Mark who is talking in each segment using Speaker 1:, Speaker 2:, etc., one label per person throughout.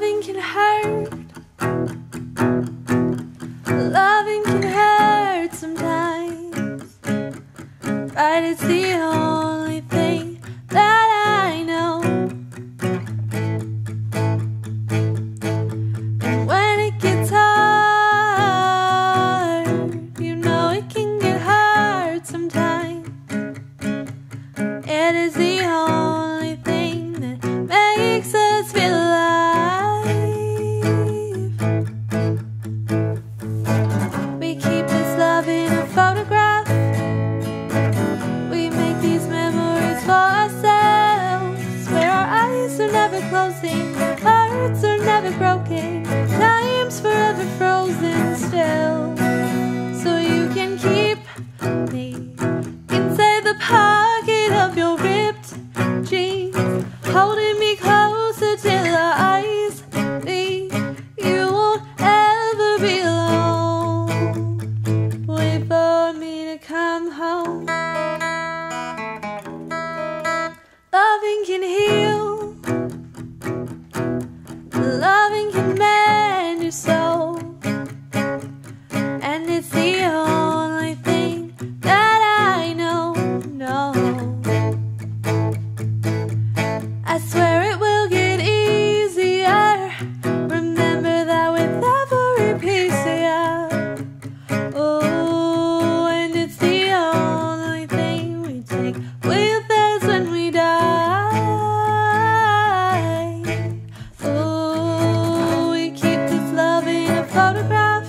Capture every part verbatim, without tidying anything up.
Speaker 1: Loving can hurt. Loving can hurt sometimes, but it's the only thing that I know. And when it gets hard, you know it can get hard sometimes. It is the only thing that makes us feel alive. We keep this love in a photograph. We make these memories for ourselves, where our eyes are never closing, hearts are never broken, time's forever frozen still. So you can keep me inside the pocket of your ripped jeans, holding me closer till our eyes meet. You won't ever be alone. Wait for me to come home. Loving can heal. Loving can mend your soul. And it's the only thing that I know, no. I swear it will get easier. Remember that with every piece of you. Oh, and it's the only thing we take with us when we die. Oh, we keep this love in a photograph.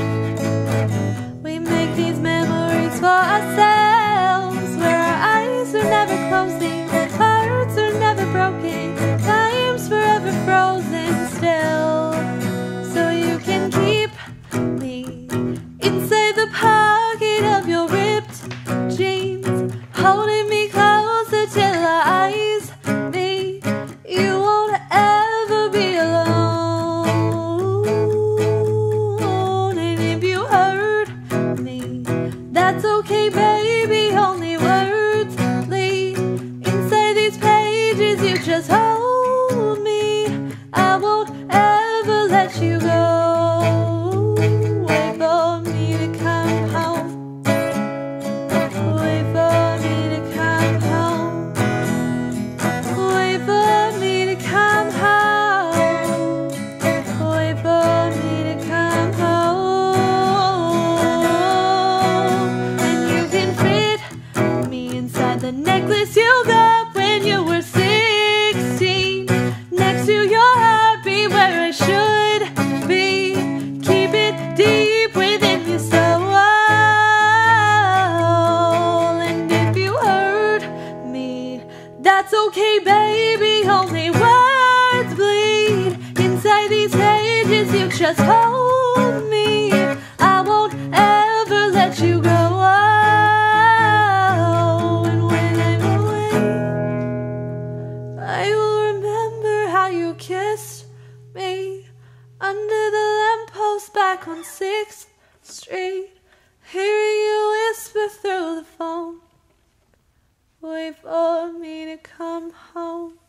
Speaker 1: We make these memories for ourselves, where our eyes are never closing, hearts are never broken, time's forever frozen still. So you can keep me inside the pocket of your ripped jeans, holding me closer till our eyes meet. You won't ever be alone. And if you hurt me, that's okay, baby. Only words bleed inside these pages. You just hold me. I won't ever let you go. Wait for me to come home. Wait for me to come home. Wait for me to come home. Wait for me to come home. And you can fit me inside the necklace you got when you were sixteen. Next to your heart, be where I should be. Keep it deep within your soul. And if you hurt me, that's okay, baby. Only words bleed inside these pages. You just hold me. I won't ever let you go. And when I'm away, I will remember how you kissed me under the lamppost back on sixth street, hearing you whisper through the phone. Wait for me to come home.